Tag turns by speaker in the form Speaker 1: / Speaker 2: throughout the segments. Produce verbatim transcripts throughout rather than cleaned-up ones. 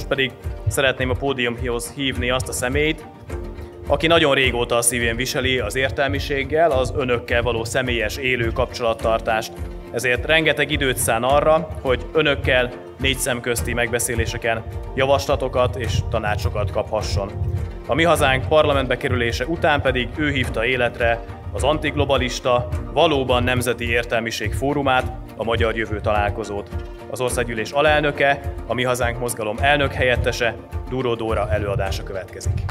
Speaker 1: pedig szeretném a pódiumhoz hívni azt a személyt, aki nagyon régóta a szívén viseli az értelmiséggel, az önökkel való személyes élő kapcsolattartást. Ezért rengeteg időt szán arra, hogy önökkel négy szem közti megbeszéléseken javaslatokat és tanácsokat kaphasson. A Mi Hazánk parlamentbe kerülése után pedig ő hívta életre az antiglobalista, valóban nemzeti értelmiség fórumát, a Magyar Jövő találkozót. Az országgyűlés alelnöke, a Mi Hazánk mozgalom elnök helyettese, Dúró Dóra előadása következik.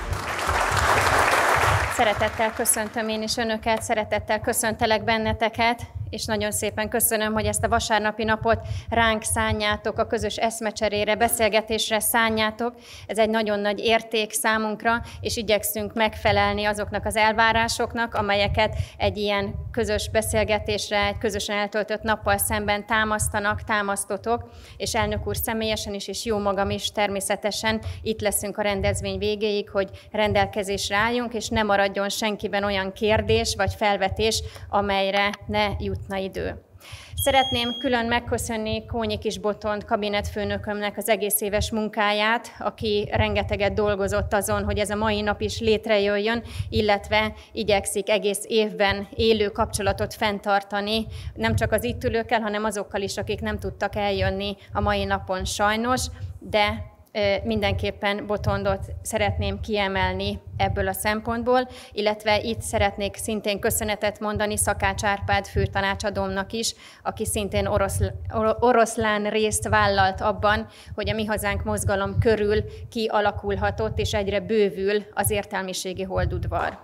Speaker 2: Szeretettel köszöntöm én is önöket, szeretettel köszöntelek benneteket, és nagyon szépen köszönöm, hogy ezt a vasárnapi napot ránk szánjátok, a közös eszmecserére, beszélgetésre szánjátok. Ez egy nagyon nagy érték számunkra, és igyekszünk megfelelni azoknak az elvárásoknak, amelyeket egy ilyen közös beszélgetésre, egy közösen eltöltött nappal szemben támasztanak, támasztotok, és elnök úr személyesen is, és jó magam is természetesen itt leszünk a rendezvény végéig, hogy rendelkezésre álljunk, és ne maradjon senkiben olyan kérdés vagy felvetés, amelyre ne jut jutna idő. Szeretném külön megköszönni Kónyi Kis Botond kabinetfőnökömnek az egész éves munkáját, aki rengeteget dolgozott azon, hogy ez a mai nap is létrejöjjön, illetve igyekszik egész évben élő kapcsolatot fenntartani, nem csak az itt ülőkkel, hanem azokkal is, akik nem tudtak eljönni a mai napon sajnos, de mindenképpen Botondot szeretném kiemelni ebből a szempontból, illetve itt szeretnék szintén köszönetet mondani Szakács Árpád főtanácsadómnak is, aki szintén orosz, oroszlán részt vállalt abban, hogy a Mi Hazánk mozgalom körül kialakulhatott és egyre bővül az értelmiségi holdudvar.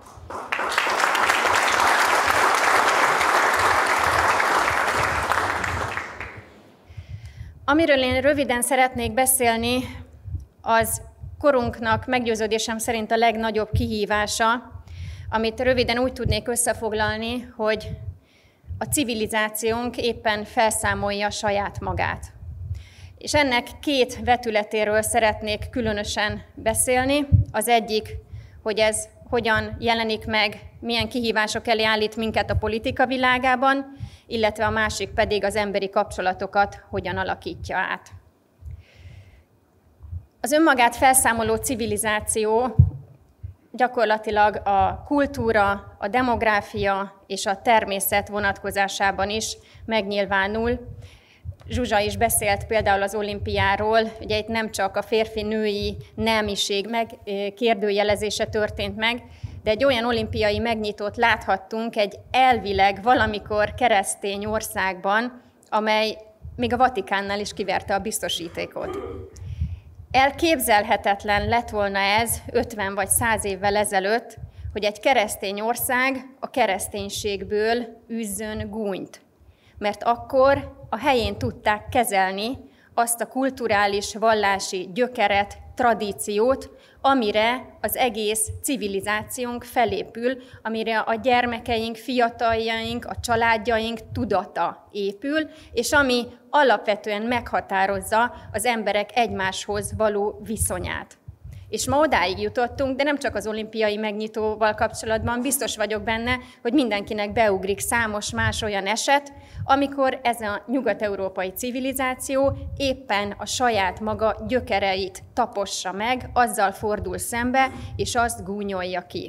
Speaker 2: Amiről én röviden szeretnék beszélni, az korunknak meggyőződésem szerint a legnagyobb kihívása, amit röviden úgy tudnék összefoglalni, hogy a civilizációnk éppen felszámolja saját magát. És ennek két vetületéről szeretnék különösen beszélni. Az egyik, hogy ez hogyan jelenik meg, milyen kihívások elé állít minket a politika világában, illetve a másik pedig az emberi kapcsolatokat hogyan alakítja át. Az önmagát felszámoló civilizáció gyakorlatilag a kultúra, a demográfia és a természet vonatkozásában is megnyilvánul. Zsuzsa is beszélt például az olimpiáról, ugye itt nem csak a férfi-női nemiség megkérdőjelezése történt meg, de egy olyan olimpiai megnyitót láthattunk egy elvileg valamikor keresztény országban, amely még a Vatikánnál is kiverte a biztosítékot. Elképzelhetetlen lett volna ez ötven vagy száz évvel ezelőtt, hogy egy keresztény ország a kereszténységből üzzön gúnyt. Mert akkor a helyén tudták kezelni azt a kulturális, vallási gyökeret, tradíciót, amire az egész civilizációnk felépül, amire a gyermekeink, fiataljaink, a családjaink tudata épül, és ami alapvetően meghatározza az emberek egymáshoz való viszonyát. És ma odáig jutottunk, de nem csak az olimpiai megnyitóval kapcsolatban, biztos vagyok benne, hogy mindenkinek beugrik számos más olyan eset, amikor ez a nyugat-európai civilizáció éppen a saját maga gyökereit tapossa meg, azzal fordul szembe, és azt gúnyolja ki.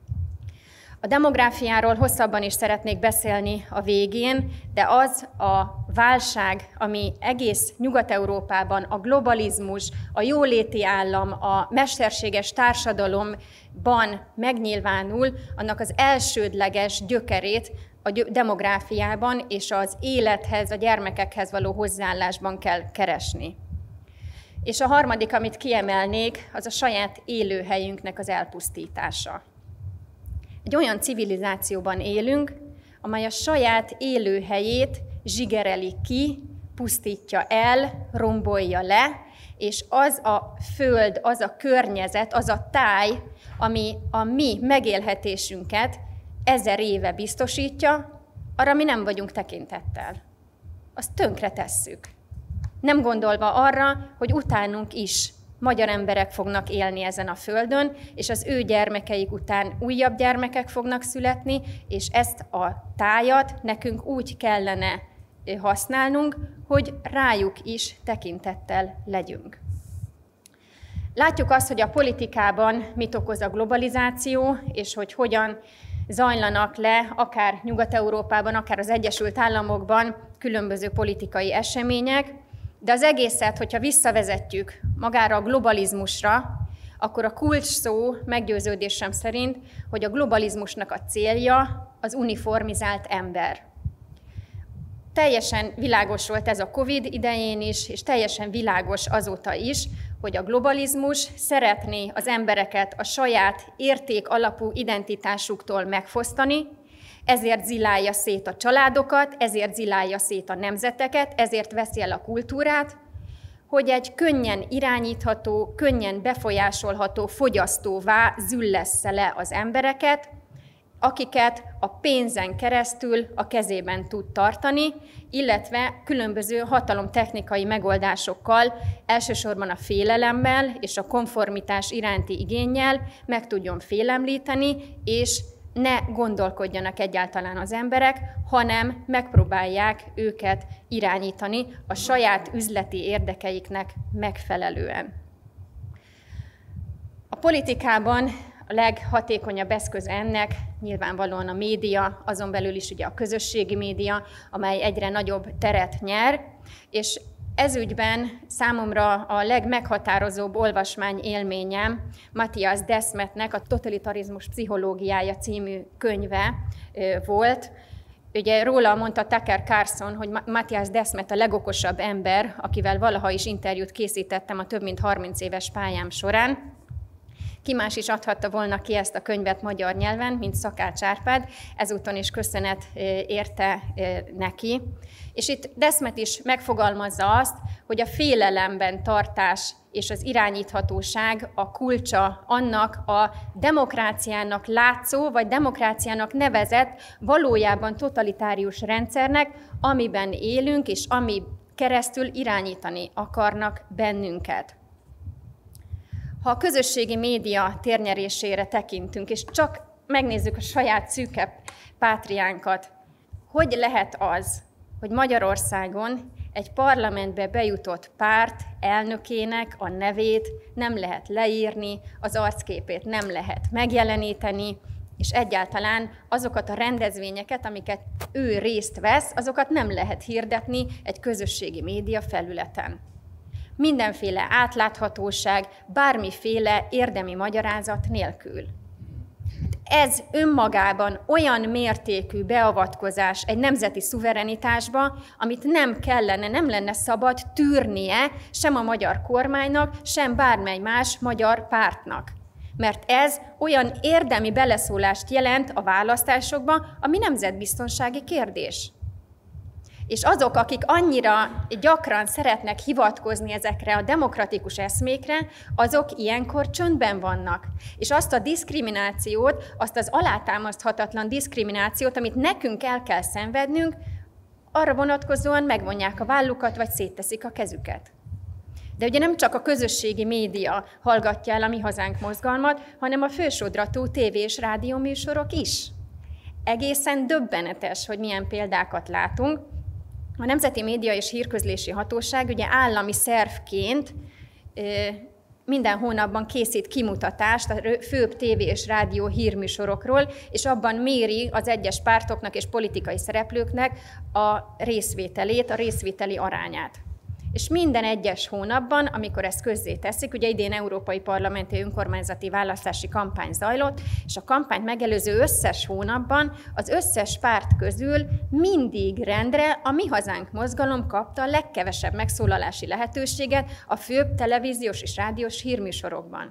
Speaker 2: A demográfiáról hosszabban is szeretnék beszélni a végén, de az a válság, ami egész Nyugat-Európában a globalizmus, a jóléti állam, a mesterséges társadalomban megnyilvánul, annak az elsődleges gyökerét a demográfiában és az élethez, a gyermekekhez való hozzáállásban kell keresni. És a harmadik, amit kiemelnék, az a saját élőhelyünknek az elpusztítása. Egy olyan civilizációban élünk, amely a saját élőhelyét zsigereli ki, pusztítja el, rombolja le, és az a föld, az a környezet, az a táj, ami a mi megélhetésünket ezer éve biztosítja, arra mi nem vagyunk tekintettel. Azt tönkre tesszük. Nem gondolva arra, hogy utánunk is magyar emberek fognak élni ezen a földön, és az ő gyermekeik után újabb gyermekek fognak születni, és ezt a tájat nekünk úgy kellene használnunk, hogy rájuk is tekintettel legyünk. Látjuk azt, hogy a politikában mit okoz a globalizáció, és hogy hogyan zajlanak le akár Nyugat-Európában, akár az Egyesült Államokban különböző politikai események, de az egészet, hogyha visszavezetjük magára a globalizmusra, akkor a kulcs szó meggyőződésem szerint, hogy a globalizmusnak a célja az uniformizált ember. Teljesen világos volt ez a Covid idején is, és teljesen világos azóta is, hogy a globalizmus szeretné az embereket a saját érték alapú identitásuktól megfosztani, ezért zilálja szét a családokat, ezért zilálja szét a nemzeteket, ezért veszi el a kultúrát, hogy egy könnyen irányítható, könnyen befolyásolható fogyasztóvá züllessze le az embereket, akiket a pénzen keresztül a kezében tud tartani, illetve különböző hatalomtechnikai megoldásokkal, elsősorban a félelemmel és a konformitás iránti igénnyel meg tudjon félemlíteni, és ne gondolkodjanak egyáltalán az emberek, hanem megpróbálják őket irányítani a saját üzleti érdekeiknek megfelelően. A politikában a leghatékonyabb eszköz ennek nyilvánvalóan a média, azon belül is ugye a közösségi média, amely egyre nagyobb teret nyer, és ezügyben számomra a legmeghatározóbb olvasmány élményem Matthias Desmetnek a Totalitarizmus pszichológiája című könyve volt. Ugye róla mondta Tucker Carlson, hogy Matthias Desmet a legokosabb ember, akivel valaha is interjút készítettem a több mint harminc éves pályám során. Ki más is adhatta volna ki ezt a könyvet magyar nyelven, mint Szakács Árpád, ezúton is köszönet érte neki. És itt Desmet is megfogalmazza azt, hogy a félelemben tartás és az irányíthatóság a kulcsa annak a demokráciának látszó, vagy demokráciának nevezett valójában totalitárius rendszernek, amiben élünk, és ami keresztül irányítani akarnak bennünket. Ha a közösségi média térnyerésére tekintünk, és csak megnézzük a saját szűkebb pátriánkat, hogy lehet az, hogy Magyarországon egy parlamentbe bejutott párt elnökének a nevét nem lehet leírni, az arcképét nem lehet megjeleníteni, és egyáltalán azokat a rendezvényeket, amiket ő részt vesz, azokat nem lehet hirdetni egy közösségi média felületen. Mindenféle átláthatóság, bármiféle érdemi magyarázat nélkül. Ez önmagában olyan mértékű beavatkozás egy nemzeti szuverenitásba, amit nem kellene, nem lenne szabad tűrnie sem a magyar kormánynak, sem bármely más magyar pártnak. Mert ez olyan érdemi beleszólást jelent a választásokba, ami nemzetbiztonsági kérdés. És azok, akik annyira gyakran szeretnek hivatkozni ezekre a demokratikus eszmékre, azok ilyenkor csöndben vannak. És azt a diszkriminációt, azt az alátámaszthatatlan diszkriminációt, amit nekünk el kell szenvednünk, arra vonatkozóan megvonják a vállukat, vagy szétteszik a kezüket. De ugye nem csak a közösségi média hallgatja el a Mi Hazánk mozgalmat, hanem a fősodratú tévé és rádióműsorok is. Egészen döbbenetes, hogy milyen példákat látunk. A Nemzeti Média és Hírközlési Hatóság ugye állami szervként minden hónapban készít kimutatást a főbb tévé és rádió hírműsorokról, és abban méri az egyes pártoknak és politikai szereplőknek a részvételét, a részvételi arányát. És minden egyes hónapban, amikor ezt közzéteszik, ugye idén európai parlamenti önkormányzati választási kampány zajlott, és a kampányt megelőző összes hónapban az összes párt közül mindig rendre a Mi Hazánk mozgalom kapta a legkevesebb megszólalási lehetőséget a főbb televíziós és rádiós hírműsorokban.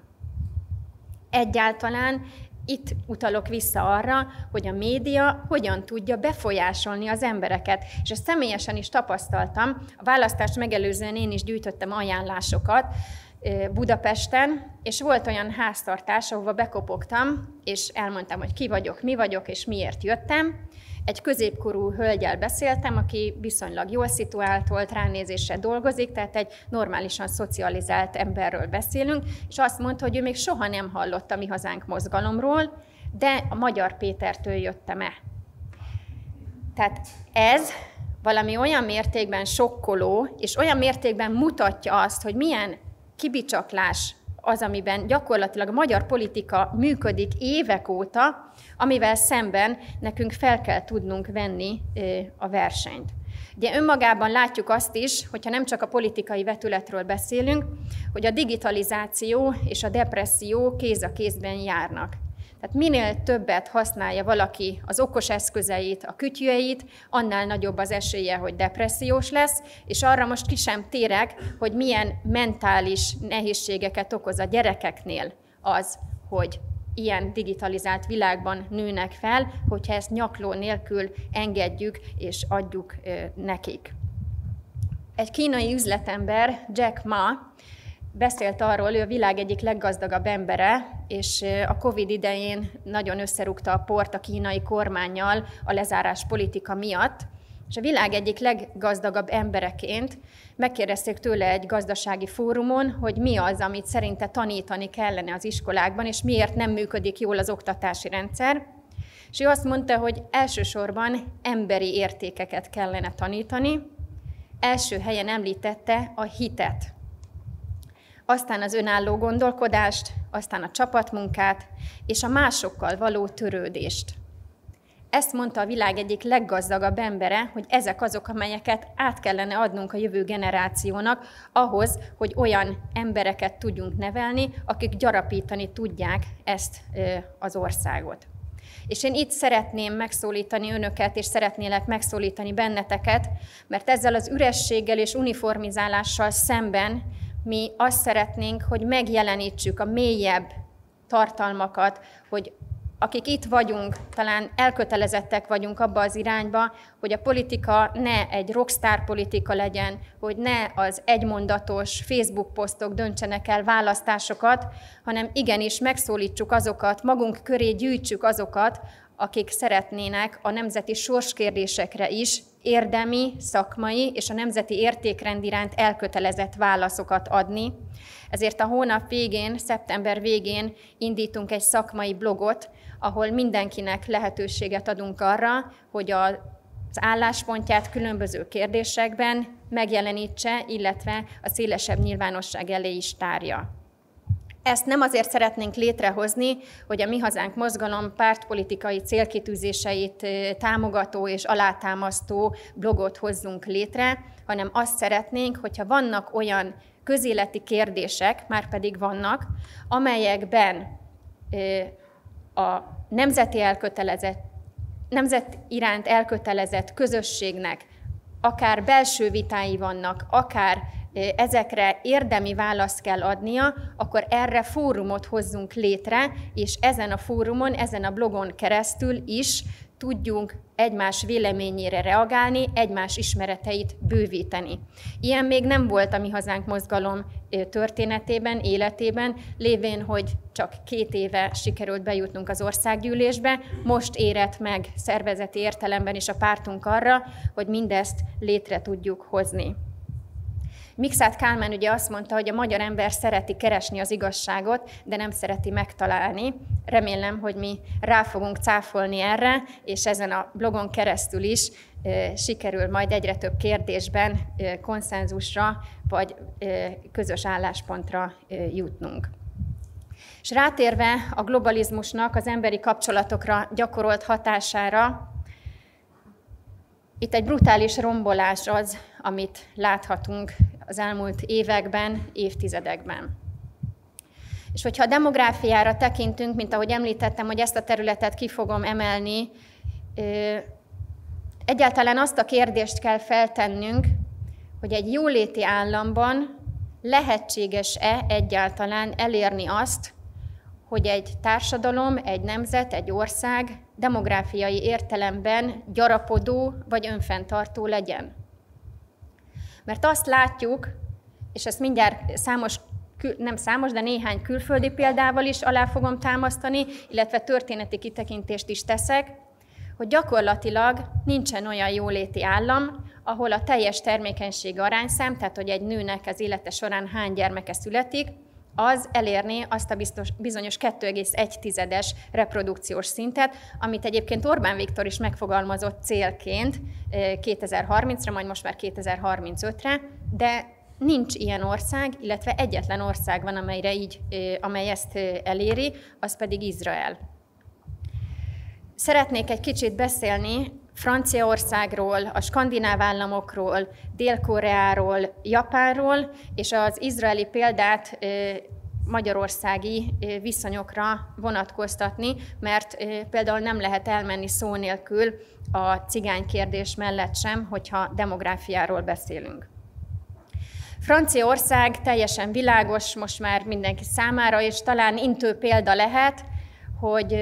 Speaker 2: Egyáltalán itt utalok vissza arra, hogy a média hogyan tudja befolyásolni az embereket. És ezt személyesen is tapasztaltam. A választást megelőzően én is gyűjtöttem ajánlásokat Budapesten, és volt olyan háztartás, ahova bekopogtam, és elmondtam, hogy ki vagyok, mi vagyok, és miért jöttem. Egy középkorú hölgyel beszéltem, aki viszonylag jól szituált volt, ránézésre dolgozik, tehát egy normálisan szocializált emberről beszélünk, és azt mondta, hogy ő még soha nem hallott a Mi Hazánk mozgalomról, de a Magyar Pétertől jöttem-e. Tehát ez valami olyan mértékben sokkoló, és olyan mértékben mutatja azt, hogy milyen kibicsaklás az, amiben gyakorlatilag a magyar politika működik évek óta, amivel szemben nekünk fel kell tudnunk venni a versenyt. Ugye önmagában látjuk azt is, hogyha nem csak a politikai vetületről beszélünk, hogy a digitalizáció és a depresszió kéz a kézben járnak. Tehát minél többet használja valaki az okos eszközeit, a kütyüjeit, annál nagyobb az esélye, hogy depressziós lesz, és arra most ki sem térek, hogy milyen mentális nehézségeket okoz a gyerekeknél az, hogy ilyen digitalizált világban nőnek fel, hogyha ezt nyakló nélkül engedjük és adjuk nekik. Egy kínai üzletember, Jack Ma, beszélt arról, ő a világ egyik leggazdagabb embere, és a Covid idején nagyon összerúgta a port a kínai kormánnyal a lezárás politika miatt, és a világ egyik leggazdagabb embereként megkérdezték tőle egy gazdasági fórumon, hogy mi az, amit szerinte tanítani kellene az iskolákban, és miért nem működik jól az oktatási rendszer. És ő azt mondta, hogy elsősorban emberi értékeket kellene tanítani, első helyen említette a hitet. Aztán az önálló gondolkodást, aztán a csapatmunkát és a másokkal való törődést. Ezt mondta a világ egyik leggazdagabb embere, hogy ezek azok, amelyeket át kellene adnunk a jövő generációnak ahhoz, hogy olyan embereket tudjunk nevelni, akik gyarapítani tudják ezt az országot. És én itt szeretném megszólítani önöket, és szeretnélek megszólítani benneteket, mert ezzel az ürességgel és uniformizálással szemben mi azt szeretnénk, hogy megjelenítsük a mélyebb tartalmakat, hogy akik itt vagyunk, talán elkötelezettek vagyunk abba az irányba, hogy a politika ne egy rockstar politika legyen, hogy ne az egymondatos Facebook posztok döntsenek el választásokat, hanem igenis megszólítsuk azokat, magunk köré gyűjtsük azokat, akik szeretnének a nemzeti sorskérdésekre is érdemi, szakmai és a nemzeti értékrend iránt elkötelezett válaszokat adni. Ezért a hónap végén, szeptember végén indítunk egy szakmai blogot, ahol mindenkinek lehetőséget adunk arra, hogy az álláspontját különböző kérdésekben megjelenítse, illetve a szélesebb nyilvánosság elé is tárja. Ezt nem azért szeretnénk létrehozni, hogy a Mi Hazánk mozgalom pártpolitikai célkitűzéseit támogató és alátámasztó blogot hozzunk létre, hanem azt szeretnénk, hogyha vannak olyan közéleti kérdések, már pedig vannak, amelyekben a nemzeti elkötelezett, nemzet iránt elkötelezett közösségnek akár belső vitái vannak, akár ezekre érdemi választ kell adnia, akkor erre fórumot hozzunk létre, és ezen a fórumon, ezen a blogon keresztül is tudjunk egymás véleményére reagálni, egymás ismereteit bővíteni. Ilyen még nem volt a Mi Hazánk mozgalom történetében, életében, lévén, hogy csak két éve sikerült bejutnunk az országgyűlésbe, most érett meg szervezeti értelemben is a pártunk arra, hogy mindezt létre tudjuk hozni. Mikszáth Kálmán ugye azt mondta, hogy a magyar ember szereti keresni az igazságot, de nem szereti megtalálni. Remélem, hogy mi rá fogunk cáfolni erre, és ezen a blogon keresztül is e, sikerül majd egyre több kérdésben e, konszenzusra vagy e, közös álláspontra e, jutnunk. És rátérve a globalizmusnak az emberi kapcsolatokra gyakorolt hatására, itt egy brutális rombolás az, amit láthatunk az elmúlt években, évtizedekben. És hogyha a demográfiára tekintünk, mint ahogy említettem, hogy ezt a területet ki fogom emelni, egyáltalán azt a kérdést kell feltennünk, hogy egy jóléti államban lehetséges-e egyáltalán elérni azt, hogy egy társadalom, egy nemzet, egy ország demográfiai értelemben gyarapodó vagy önfenntartó legyen. Mert azt látjuk, és ezt mindjárt számos, nem számos, de néhány külföldi példával is alá fogom támasztani, illetve történeti kitekintést is teszek, hogy gyakorlatilag nincsen olyan jóléti állam, ahol a teljes termékenység arányszám, tehát hogy egy nőnek az élete során hány gyermeke születik, az elérné azt a biztos, bizonyos kettő egész egy tizedes reprodukciós szintet, amit egyébként Orbán Viktor is megfogalmazott célként kétezer-harmincra, majd most már kétezer-harmincötre, de nincs ilyen ország, illetve egyetlen ország van, amelyre így, amely ezt eléri, az pedig Izrael. Szeretnék egy kicsit beszélni Franciaországról, a skandináv államokról, Dél-Koreáról, Japánról, és az izraeli példát magyarországi viszonyokra vonatkoztatni, mert például nem lehet elmenni szó nélkül a cigánykérdés mellett sem, hogyha demográfiáról beszélünk. Franciaország teljesen világos most már mindenki számára, és talán intő példa lehet, hogy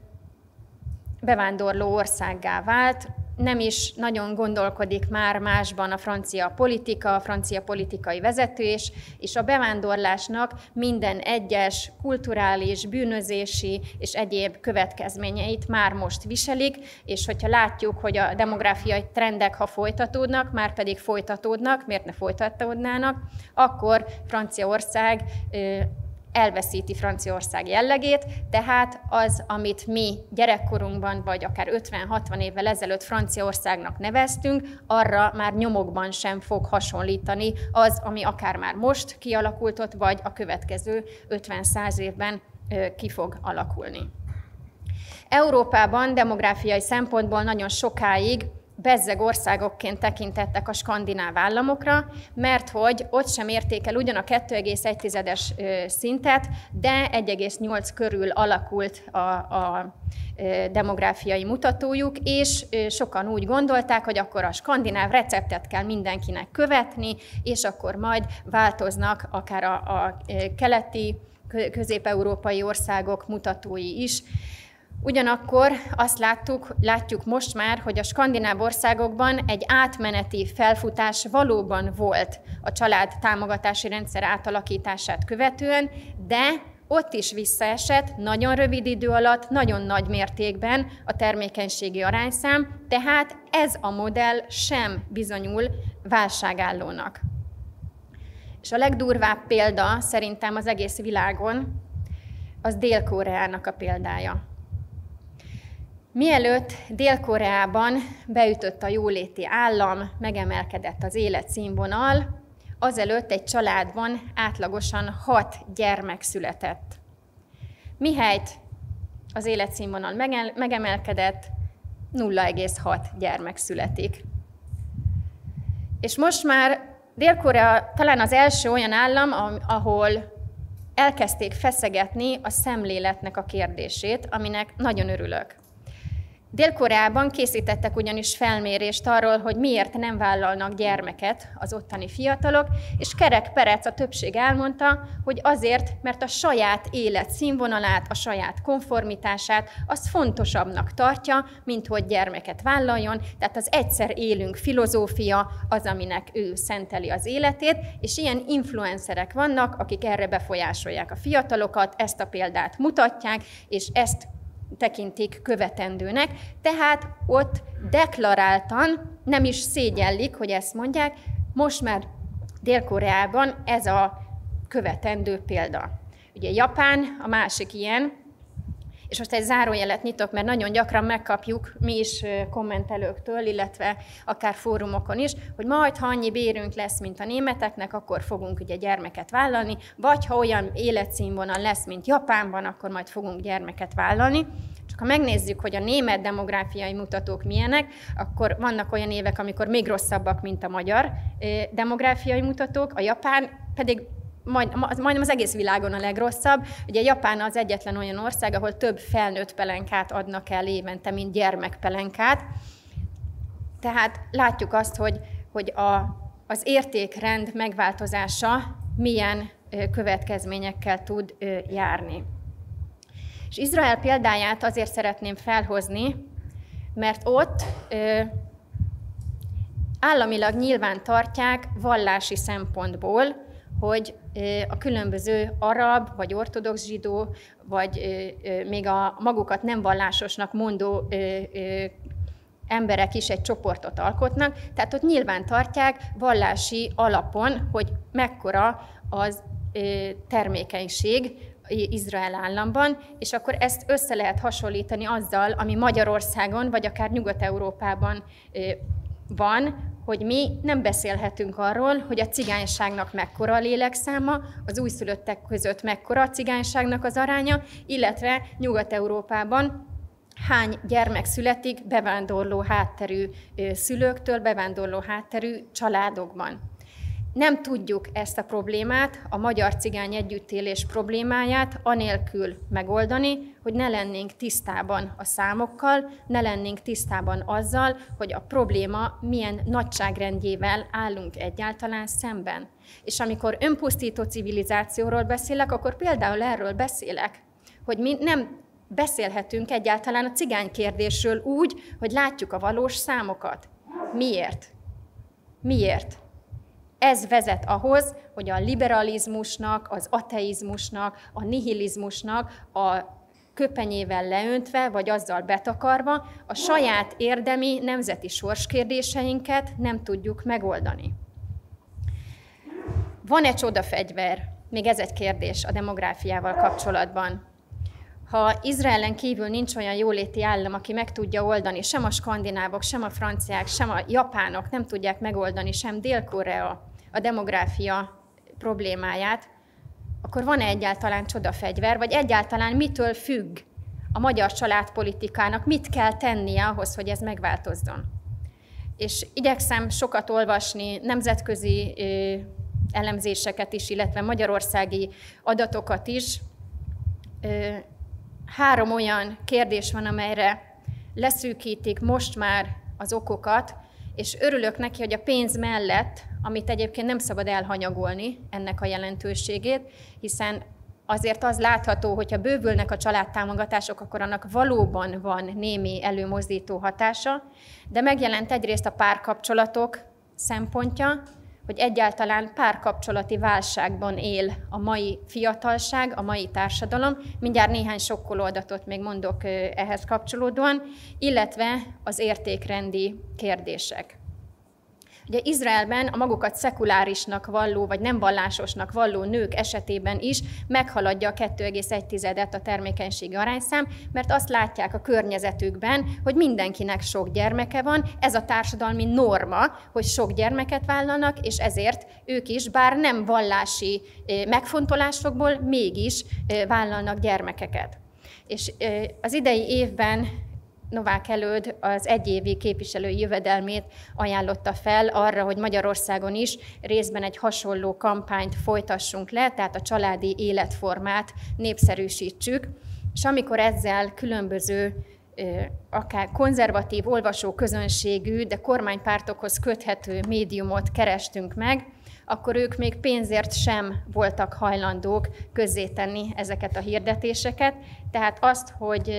Speaker 2: bevándorló országgá vált, nem is nagyon gondolkodik már másban a francia politika, a francia politikai vezetés, és a bevándorlásnak minden egyes kulturális, bűnözési és egyéb következményeit már most viselik, és hogyha látjuk, hogy a demográfiai trendek, ha folytatódnak, már pedig folytatódnak, miért ne folytatódnának, akkor Franciaország elveszíti Franciaország jellegét, tehát az, amit mi gyerekkorunkban, vagy akár ötven-hatvan évvel ezelőtt Franciaországnak neveztünk, arra már nyomokban sem fog hasonlítani az, ami akár már most kialakult ott, vagy a következő ötven-száz évben ki fog alakulni. Európában demográfiai szempontból nagyon sokáig bezzeg országokként tekintettek a skandináv államokra, mert hogy ott sem érték el ugyan a kettő egész egy szintet, de egy egész nyolc körül alakult a, a demográfiai mutatójuk, és sokan úgy gondolták, hogy akkor a skandináv receptet kell mindenkinek követni, és akkor majd változnak akár a, a keleti, közép-európai országok mutatói is. Ugyanakkor azt láttuk, látjuk most már, hogy a skandináv országokban egy átmeneti felfutás valóban volt a család támogatási rendszer átalakítását követően, de ott is visszaesett nagyon rövid idő alatt, nagyon nagy mértékben a termékenységi arányszám, tehát ez a modell sem bizonyul válságállónak. És a legdurvább példa szerintem az egész világon az Dél-Koreának a példája. Mielőtt Dél-Koreában beütött a jóléti állam, megemelkedett az életszínvonal, azelőtt egy családban átlagosan hat gyermek született. Mihelyt az életszínvonal megemelkedett, nulla egész hat gyermek születik. És most már Dél-Korea talán az első olyan állam, ahol elkezdték feszegetni a szemléletnek a kérdését, aminek nagyon örülök. Dél-Koreában készítettek ugyanis felmérést arról, hogy miért nem vállalnak gyermeket az ottani fiatalok, és kerek perec a többség elmondta, hogy azért, mert a saját élet színvonalát, a saját konformitását, azt fontosabbnak tartja, mint hogy gyermeket vállaljon, tehát az egyszer élünk filozófia az, aminek ő szenteli az életét, és ilyen influencerek vannak, akik erre befolyásolják a fiatalokat, ezt a példát mutatják, és ezt tekintik követendőnek, tehát ott deklaráltan nem is szégyellik, hogy ezt mondják, most már Dél-Koreában ez a követendő példa. Ugye Japán a másik ilyen, és most egy zárójelet nyitok, mert nagyon gyakran megkapjuk mi is kommentelőktől, illetve akár fórumokon is, hogy majd, ha annyi bérünk lesz, mint a németeknek, akkor fogunk ugye gyermeket vállalni, vagy ha olyan életszínvonal lesz, mint Japánban, akkor majd fogunk gyermeket vállalni. Csak ha megnézzük, hogy a német demográfiai mutatók milyenek, akkor vannak olyan évek, amikor még rosszabbak, mint a magyar demográfiai mutatók, a japán pedig Majd, majdnem az egész világon a legrosszabb. Ugye Japán az egyetlen olyan ország, ahol több felnőtt pelenkát adnak el évente, mint gyermekpelenkát. Tehát látjuk azt, hogy, hogy a, az értékrend megváltozása milyen következményekkel tud járni. És Izrael példáját azért szeretném felhozni, mert ott ö, államilag nyilván tartják vallási szempontból, hogy a különböző arab, vagy ortodox zsidó, vagy még a magukat nem vallásosnak mondó emberek is egy csoportot alkotnak, tehát ott nyilván tartják vallási alapon, hogy mekkora az termékenység Izrael államban, és akkor ezt össze lehet hasonlítani azzal, ami Magyarországon, vagy akár Nyugat-Európában van, hogy mi nem beszélhetünk arról, hogy a cigányságnak mekkora a lélekszáma, az újszülöttek között mekkora a cigányságnak az aránya, illetve Nyugat-Európában hány gyermek születik bevándorló hátterű szülőktől, bevándorló hátterű családokban. Nem tudjuk ezt a problémát, a magyar-cigány együttélés problémáját anélkül megoldani, hogy ne lennénk tisztában a számokkal, ne lennénk tisztában azzal, hogy a probléma milyen nagyságrendjével állunk egyáltalán szemben. És amikor önpusztító civilizációról beszélek, akkor például erről beszélek, hogy mi nem beszélhetünk egyáltalán a cigány kérdésről úgy, hogy látjuk a valós számokat. Miért? Miért? Ez vezet ahhoz, hogy a liberalizmusnak, az ateizmusnak, a nihilizmusnak a köpenyével leöntve, vagy azzal betakarva a saját érdemi nemzeti sorskérdéseinket nem tudjuk megoldani. Van-e csodafegyver? Még ez egy kérdés a demográfiával kapcsolatban. Ha Izraelen kívül nincs olyan jóléti állam, aki meg tudja oldani, sem a skandinávok, sem a franciák, sem a japánok nem tudják megoldani, sem Dél-Korea a demográfia problémáját, akkor van-e egyáltalán csodafegyver, vagy egyáltalán mitől függ a magyar családpolitikának, mit kell tennie ahhoz, hogy ez megváltozzon. És igyekszem sokat olvasni nemzetközi elemzéseket is, illetve magyarországi adatokat is. Három olyan kérdés van, amelyre leszűkítik most már az okokat, és örülök neki, hogy a pénz mellett, amit egyébként nem szabad elhanyagolni ennek a jelentőségét, hiszen azért az látható, hogyha bővülnek a családtámogatások, akkor annak valóban van némi előmozdító hatása, de megjelent egyrészt a párkapcsolatok szempontja, hogy egyáltalán párkapcsolati válságban él a mai fiatalság, a mai társadalom. Mindjárt néhány sokkoló adatot még mondok ehhez kapcsolódóan, illetve az értékrendi kérdések. Ugye Izraelben a magukat szekulárisnak valló, vagy nem vallásosnak valló nők esetében is meghaladja a kettő egész egy a termékenységi arányszám, mert azt látják a környezetükben, hogy mindenkinek sok gyermeke van, ez a társadalmi norma, hogy sok gyermeket vállalnak, és ezért ők is, bár nem vallási megfontolásokból, mégis vállalnak gyermekeket. És az idei évben Novák Előd az egyévi képviselői jövedelmét ajánlotta fel arra, hogy Magyarországon is részben egy hasonló kampányt folytassunk le, tehát a családi életformát népszerűsítsük, és amikor ezzel különböző akár konzervatív olvasóközönségű, de kormánypártokhoz köthető médiumot kerestünk meg, akkor ők még pénzért sem voltak hajlandók közzétenni ezeket a hirdetéseket, tehát azt, hogy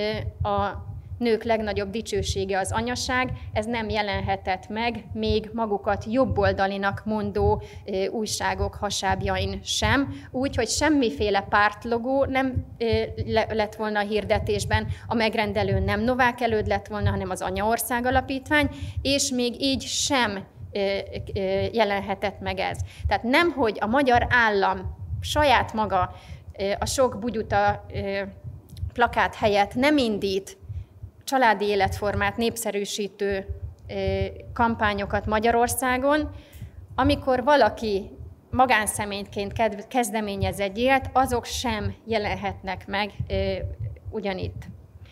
Speaker 2: a nők legnagyobb dicsősége az anyaság, ez nem jelenhetett meg még magukat jobboldalinak mondó e, újságok hasábjain sem, úgy, hogy semmiféle pártlogó nem e, le, lett volna a hirdetésben, a megrendelő nem Novák Előd lett volna, hanem az Anyaország Alapítvány, és még így sem e, e, jelenhetett meg ez. Tehát nemhogy a magyar állam saját maga e, a sok bugyuta e, plakát helyett nem indít családi életformát népszerűsítő kampányokat Magyarországon, amikor valaki magánszemélyként kezdeményez egy ilyet, azok sem jelenhetnek meg ugyanitt.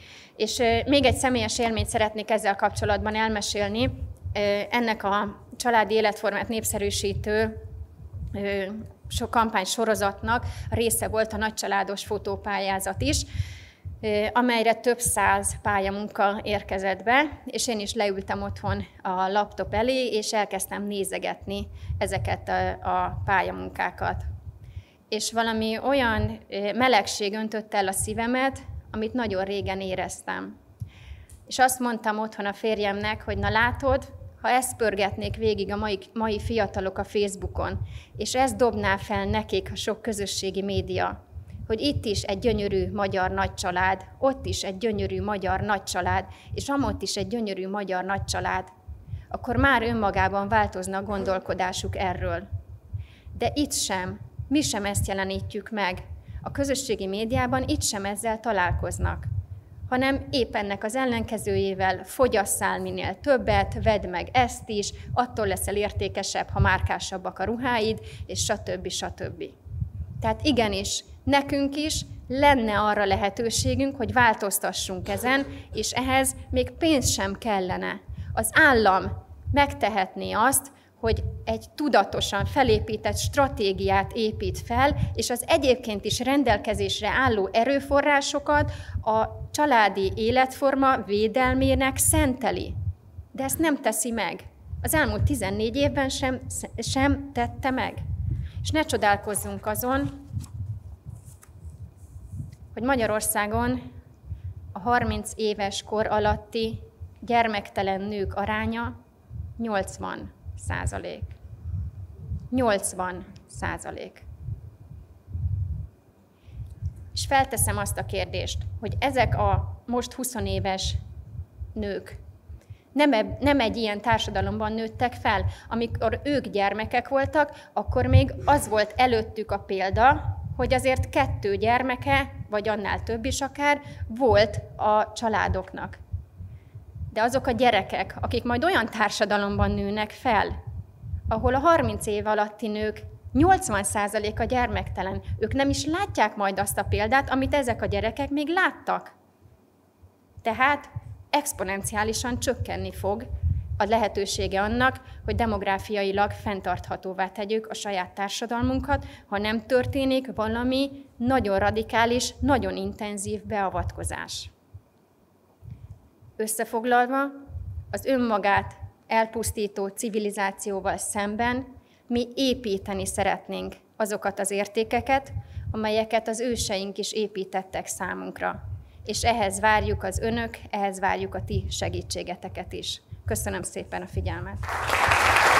Speaker 2: És még egy személyes élményt szeretnék ezzel kapcsolatban elmesélni. Ennek a családi életformát népszerűsítő sok kampánysorozatnak része volt a nagycsaládos fotópályázat is, amelyre több száz pályamunka érkezett be, és én is leültem otthon a laptop elé, és elkezdtem nézegetni ezeket a, a pályamunkákat. És valami olyan melegség öntötte el a szívemet, amit nagyon régen éreztem. És azt mondtam otthon a férjemnek, hogy na látod, ha ezt pörgetnék végig a mai, mai fiatalok a Facebookon, és ezt dobná fel nekik a sok közösségi média, hogy itt is egy gyönyörű magyar nagycsalád, ott is egy gyönyörű magyar nagycsalád, és amott is egy gyönyörű magyar nagycsalád, akkor már önmagában változna a gondolkodásuk erről. De itt sem, mi sem ezt jelenítjük meg. A közösségi médiában itt sem ezzel találkoznak, hanem épp ennek az ellenkezőjével fogyasszál minél többet, vedd meg ezt is, attól leszel értékesebb, ha márkásabbak a ruháid, és stb. stb. Tehát igenis, nekünk is lenne arra lehetőségünk, hogy változtassunk ezen, és ehhez még pénz sem kellene. Az állam megtehetné azt, hogy egy tudatosan felépített stratégiát épít fel, és az egyébként is rendelkezésre álló erőforrásokat a családi életforma védelmének szenteli. De ezt nem teszi meg. Az elmúlt tizennégy évben sem, sem tette meg. És ne csodálkozzunk azon, hogy Magyarországon a harminc éves kor alatti gyermektelen nők aránya nyolcvan százalék. nyolcvan százalék. És felteszem azt a kérdést, hogy ezek a most huszonéves nők nem, e, nem egy ilyen társadalomban nőttek fel. Amikor ők gyermekek voltak, akkor még az volt előttük a példa, hogy azért kettő gyermeke, vagy annál több is akár, volt a családoknak. De azok a gyerekek, akik majd olyan társadalomban nőnek fel, ahol a harminc év alatti nők nyolcvan százaléka gyermektelen, ők nem is látják majd azt a példát, amit ezek a gyerekek még láttak. Tehát exponenciálisan csökkenni fog a lehetősége annak, hogy demográfiailag fenntarthatóvá tegyük a saját társadalmunkat, ha nem történik valami nagyon radikális, nagyon intenzív beavatkozás. Összefoglalva, az önmagát elpusztító civilizációval szemben mi építeni szeretnénk azokat az értékeket, amelyeket az őseink is építettek számunkra. És ehhez várjuk az önök, ehhez várjuk a ti segítségeteket is. Köszönöm szépen a figyelmet!